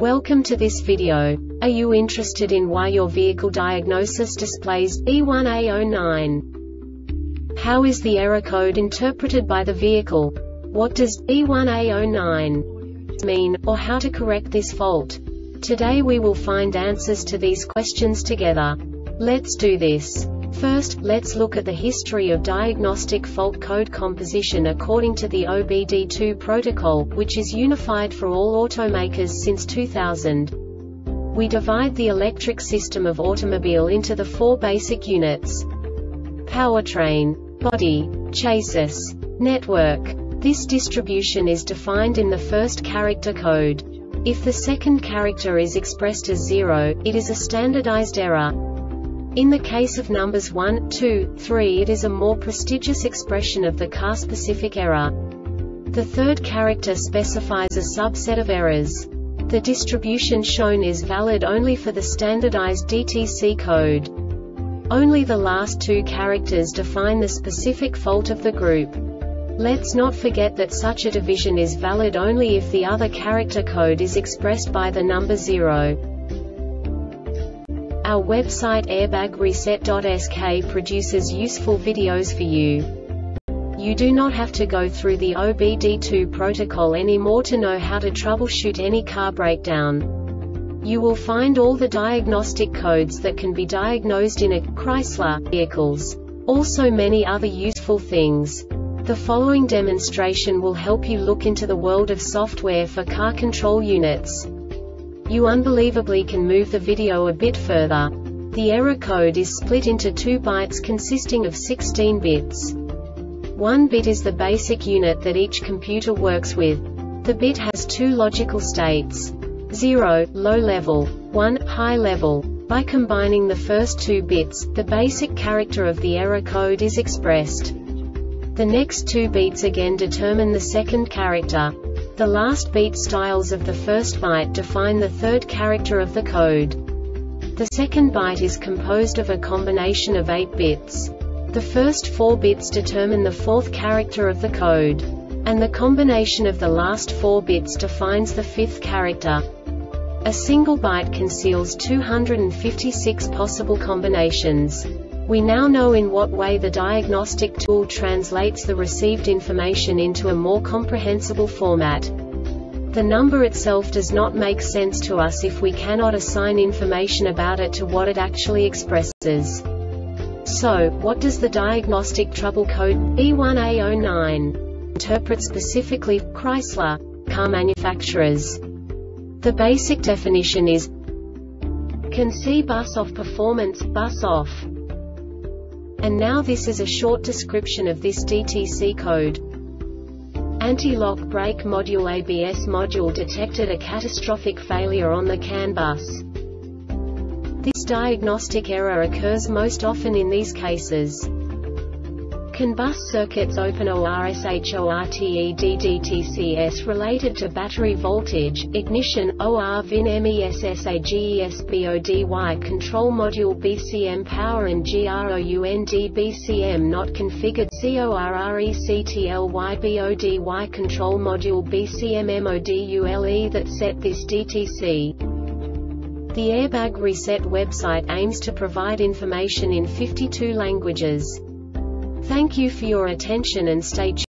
Welcome to this video. Are you interested in why your vehicle diagnosis displays E1A09? How is the error code interpreted by the vehicle? What does E1A09 mean, or how to correct this fault? Today we will find answers to these questions together. Let's do this. First, let's look at the history of diagnostic fault code composition according to the OBD2 protocol, which is unified for all automakers since 2000. We divide the electric system of automobile into the four basic units: powertrain, body, chassis, network. This distribution is defined in the first character code. If the second character is expressed as 0, it is a standardized error. In the case of numbers 1, 2, 3, it is a more prestigious expression of the car-specific error. The third character specifies a subset of errors. The distribution shown is valid only for the standardized DTC code. Only the last two characters define the specific fault of the group. Let's not forget that such a division is valid only if the other character code is expressed by the number 0. Our website airbagreset.sk produces useful videos for you. You do not have to go through the OBD2 protocol anymore to know how to troubleshoot any car breakdown. You will find all the diagnostic codes that can be diagnosed in a Chrysler vehicles. Also many other useful things. The following demonstration will help you look into the world of software for car control units. You unbelievably can move the video a bit further. The error code is split into 2 bytes consisting of 16 bits. 1 bit is the basic unit that each computer works with. The bit has 2 logical states: 0, low level, 1, high level. By combining the first 2 bits, the basic character of the error code is expressed. The next 2 beats again determine the second character. The last beat styles of the first byte define the third character of the code. The second byte is composed of a combination of 8 bits. The first 4 bits determine the fourth character of the code. And the combination of the last 4 bits defines the fifth character. A single byte conceals 256 possible combinations. We now know in what way the diagnostic tool translates the received information into a more comprehensible format. The number itself does not make sense to us if we cannot assign information about it to what it actually expresses. So, what does the diagnostic trouble code E1A09 interpret specifically for Chrysler car manufacturers? The basic definition is CAN bus off performance, bus off. And now this is a short description of this DTC code. Anti-lock brake module ABS module detected a catastrophic failure on the CAN bus. This diagnostic error occurs most often in these cases: CAN bus circuits open ORSHORTEDDTCS related to battery voltage, ignition, OR VIN MESSAGESBODY control module BCM power and GROUND BCM not configured CORRECTLYBODY control module BCM MODULE that set this DTC. The Airbag Reset website aims to provide information in 52 languages. Thank you for your attention and stay tuned.